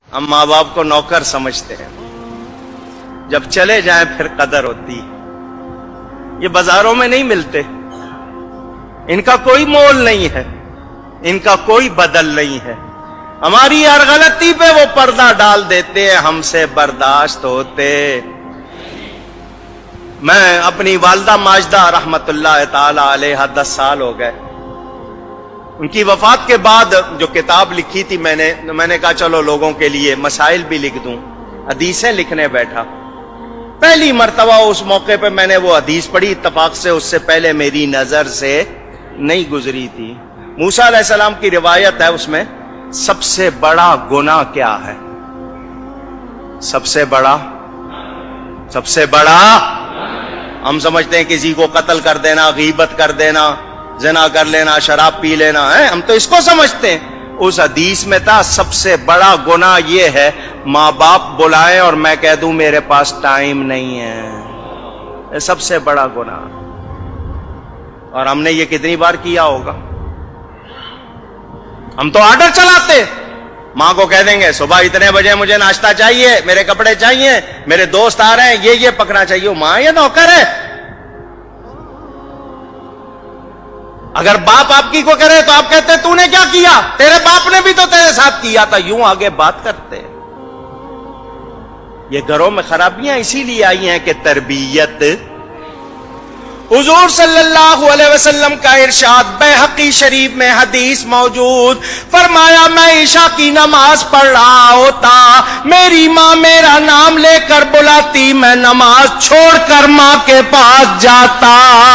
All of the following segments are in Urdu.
ہم ماں باپ کو نوکر سمجھتے ہیں، جب چلے جائیں پھر قدر ہوتی ہے۔ یہ بازاروں میں نہیں ملتے، ان کا کوئی مول نہیں ہے، ان کا کوئی بدل نہیں ہے۔ ہماری ہر غلطی پہ وہ پردہ ڈال دیتے ہیں، ہم سے برداشت ہوتے۔ میں اپنی والدہ ماجدہ رحمت اللہ تعالی علیہ 10 سال ہو گئے، ان کی وفات کے بعد جو کتاب لکھی تھی میں نے کہا چلو لوگوں کے لیے مسائل بھی لکھ دوں، حدیثیں لکھنے بیٹھا۔ پہلی مرتبہ اس موقع پہ میں نے وہ حدیث پڑھی، اتفاق سے اس سے پہلے میری نظر سے نہیں گزری تھی۔ موسیٰ علیہ السلام کی روایت ہے، اس میں سب سے بڑا گناہ کیا ہے؟ سب سے بڑا ہم سمجھتے ہیں کسی کو قتل کر دینا، غیبت کر دینا، زنا کر لینا، شراب پی لینا ہے، ہم تو اس کو سمجھتے ہیں۔ اس حدیث میں تھا سب سے بڑا گناہ یہ ہے ماں باپ بلائیں اور میں کہہ دوں میرے پاس ٹائم نہیں ہے، یہ سب سے بڑا گناہ۔ اور ہم نے یہ کتنی بار کیا ہوگا؟ ہم تو آرڈر چلاتے، ماں کو کہہ دیں گے صبح اتنے بجے مجھے ناشتہ چاہیے، میرے کپڑے چاہیے، میرے دوست آ رہے ہیں، یہ پکنا چاہیے۔ ماں یہ نوکر ہے۔ اگر باپ آپ کی کو کرے تو آپ کہتے تو نے کیا کیا؟ تیرے باپ نے بھی تو تیرے ساتھ کیا تھا، یوں آگے بات کرتے۔ یہ گھروں میں خرابیاں اسی لیے آئی ہیں کہ تربیت۔ حضور صلی اللہ علیہ وسلم کا ارشاد بیہقی شریف میں حدیث موجود، فرمایا میں عشاء کی نماز پڑھ رہا ہوتا، میری ماں میرا نام لے کر بلاتی، میں نماز چھوڑ کر ماں کے پاس جاتا۔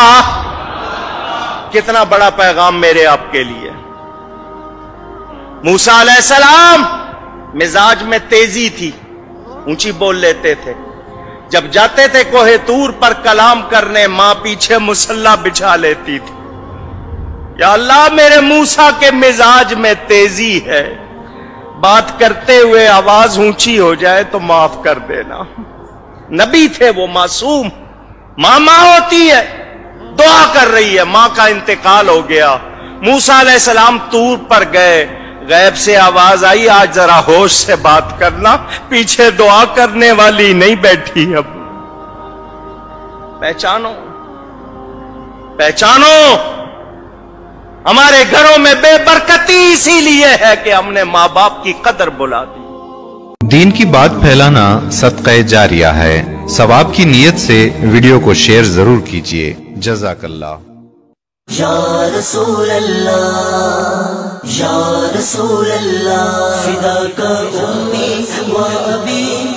کتنا بڑا پیغام میرے آپ کے لیے۔ موسیٰ علیہ السلام مزاج میں تیزی تھی، اونچی بول لیتے تھے، جب جاتے تھے کوہ طور پر کلام کرنے ماں پیچھے مصلی بچھا لیتی تھی۔ یا اللہ میرے موسیٰ کے مزاج میں تیزی ہے، بات کرتے ہوئے آواز اونچی ہو جائے تو معاف کر دینا۔ نبی تھے وہ، معصوم۔ ماں ہوتی ہے، دعا کر رہی ہے، ماں کا انتقال ہو گیا۔ موسیٰ علیہ السلام طور پر گئے، غیب سے آواز آئی آج ذرا ہوش سے بات کرنا، پیچھے دعا کرنے والی نہیں بیٹھی۔ اب پہچانو ہمارے گھروں میں بے برکتی اسی لیے ہے کہ ہم نے ماں باپ کی قدر بلا دی۔ دین کی بات پھیلانا صدقہ جاریہ ہے، ثواب کی نیت سے ویڈیو کو شیئر ضرور کیجیے۔ جزاک اللہ۔ یا رسول اللہ، یا رسول اللہ، فداک امی و ابی